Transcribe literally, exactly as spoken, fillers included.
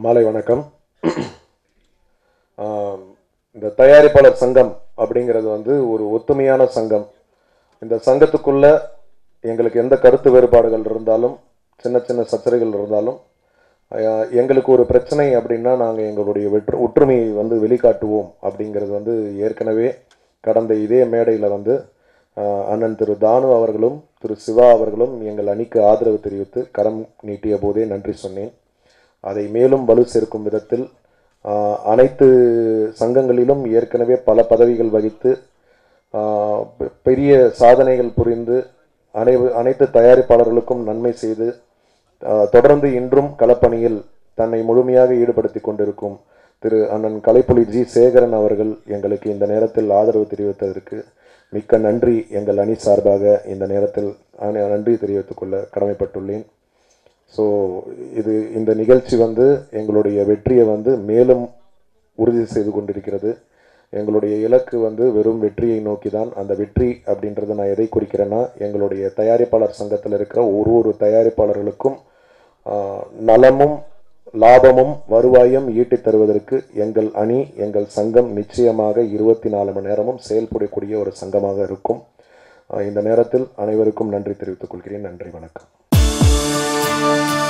மாலை வணக்கம். இந்த தயாரிப்பாளர் சங்கம் அப்படிங்கிறது வந்து ஒரு ஒத்துமையான சங்கம். இந்த சங்கத்துக்குள்ள எங்களுக்கு எந்த கருத்து வேறுபாடுகள் இருந்தாலும், சின்ன சின்ன சச்சரவுகள் இருந்தாலும், எங்களுக்கு ஒரு பிரச்சனை அப்படின்னா நாங்கள் எங்களுடைய வெற்று ஒற்றுமையை வந்து வெளிக்காட்டுவோம் அப்படிங்கிறது வந்து ஏற்கனவே கடந்த இதே மேடையில் வந்து அண்ணன் திரு தானு அவர்களும் திரு சிவா அவர்களும் எங்கள் அணிக்கு ஆதரவு தெரிவித்து கரம் நீட்டிய போதே நன்றி சொன்னேன். அதை மேலும் வலு சேர்க்கும் விதத்தில் அனைத்து சங்கங்களிலும் ஏற்கனவே பல பதவிகள் வகித்து பெரிய சாதனைகள் புரிந்து அனை அனைத்து தயாரிப்பாளர்களுக்கும் நன்மை செய்து தொடர்ந்து இன்றும் களப்பணியில் தன்னை முழுமையாக ஈடுபடுத்தி கொண்டிருக்கும் திரு அண்ணன் கலைப்புலி ஜி சேகரன் அவர்கள் எங்களுக்கு இந்த நேரத்தில் ஆதரவு தெரிவித்ததற்கு மிக்க நன்றி. எங்கள் அணி சார்பாக இந்த நேரத்தில் நன்றி தெரிவித்துக் கொள்ள கடமைப்பட்டுள்ளேன். ஸோ இது இந்த நிகழ்ச்சி வந்து எங்களுடைய வெற்றியை வந்து மேலும் உறுதி செய்து கொண்டிருக்கிறது. எங்களுடைய இலக்கு வந்து வெறும் வெற்றியை நோக்கி தான். அந்த வெற்றி அப்படின்றத நான் எதை குறிக்கிறேன்னா, எங்களுடைய தயாரிப்பாளர் சங்கத்தில் இருக்கிற ஒரு ஒரு தயாரிப்பாளர்களுக்கும் நலமும் லாபமும் வருவாயும் ஈட்டி தருவதற்கு எங்கள் அணி எங்கள் சங்கம் நிச்சயமாக இருபத்தி நாலு மணி நேரமும் செயல்படக்கூடிய ஒரு சங்கமாக இருக்கும். இந்த நேரத்தில் அனைவருக்கும் நன்றி தெரிவித்துக் கொள்கிறேன். நன்றி, வணக்கம்.